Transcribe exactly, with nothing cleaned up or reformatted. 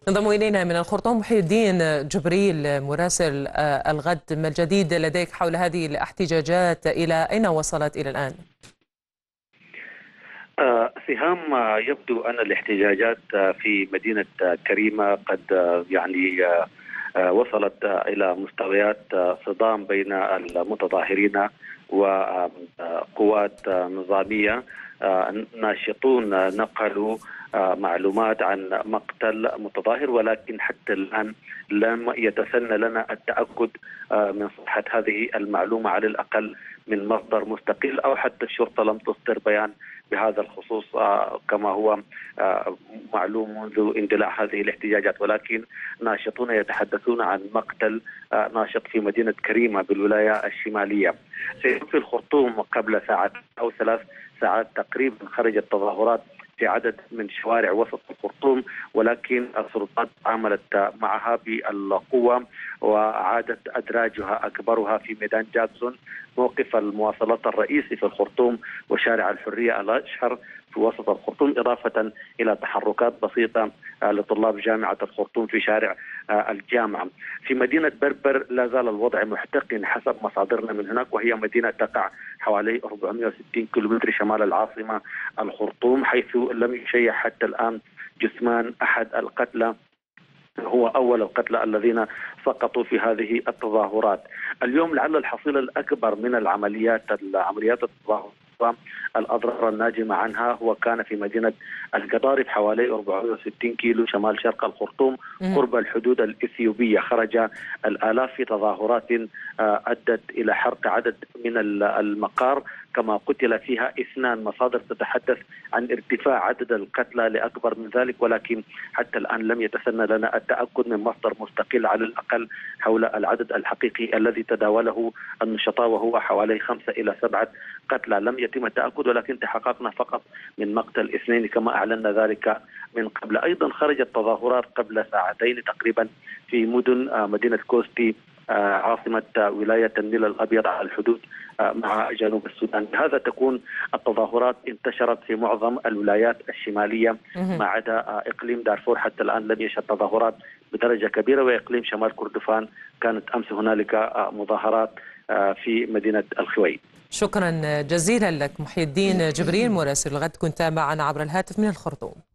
انضم إلينا من الخرطوم محي الدين جبريل مراسل آه، الغد. ما الجديد لديك حول هذه الاحتجاجات؟ إلى أين وصلت إلى الآن؟ آه، سهام، آه، يبدو أن الاحتجاجات آه، في مدينة آه، كريمة قد آه، يعني آه، آه، وصلت آه، إلى مستويات آه، صدام بين المتظاهرين وقوات آه، نظامية. آه، ناشطون آه، نقلوا آه، معلومات عن مقتل متظاهر، ولكن حتى الآن لم يتسنى لنا التأكد آه، من صحة هذه المعلومة على الأقل من مصدر مستقل، أو حتى الشرطة لم تصدر بيان بهذا الخصوص آه، كما هو آه، معلوم منذ اندلاع هذه الاحتجاجات. ولكن ناشطون يتحدثون عن مقتل آه، ناشط في مدينة كريمة بالولاية الشمالية. في الخرطوم قبل ساعات أو ثلاث ساعات تقريبا خرجت تظاهرات في عدد من شوارع وسط الخرطوم، ولكن السلطات عملت معها بالقوة وعادت أدراجها أكبرها في ميدان جاكسون، موقف المواصلات الرئيسي في الخرطوم، وشارع الحرية الأشهر في وسط الخرطوم، إضافة إلى تحركات بسيطة لطلاب جامعة الخرطوم في شارع الجامعة. في مدينة بربر لا زال الوضع محتقن حسب مصادرنا من هناك، وهي مدينة تقع حوالي أربعمائة وستين كيلومتر شمال العاصمة الخرطوم، حيث لم يشيع حتى الآن جثمان أحد القتلى. هو أول القتلى الذين سقطوا في هذه التظاهرات. اليوم لعل الحصيلة الأكبر من العمليات العمليات التظاهرات الأضرار الناجمة عنها هو كان في مدينة القضارف حوالي أربعمائة وستين كيلو شمال شرق الخرطوم قرب الحدود الإثيوبية. خرج الآلاف في تظاهرات أدت إلى حرق عدد من المقار، كما قتل فيها اثنان. مصادر تتحدث عن ارتفاع عدد القتلى لأكبر من ذلك، ولكن حتى الآن لم يتسنى لنا التأكد من مصدر مستقل على الأقل حول العدد الحقيقي الذي تداوله النشطاء، وهو حوالي خمسة إلى سبعة قتلى. لم يتم التأكد، ولكن تحققنا فقط من مقتل اثنين كما أعلنا ذلك من قبل. أيضا خرجت تظاهرات قبل ساعتين تقريبا في مدن مدينة كوستي عاصمة ولاية النيل الأبيض على الحدود مع جنوب السودان. بهذا تكون التظاهرات انتشرت في معظم الولايات الشمالية ما عدا إقليم دارفور، حتى الآن لم يشهد تظاهرات بدرجة كبيرة، وإقليم شمال كردفان كانت أمس هنالك مظاهرات في مدينة الخوي. شكرا جزيلا لك محي الدين جبريل مراسل الغد، كنت معنا عبر الهاتف من الخرطوم.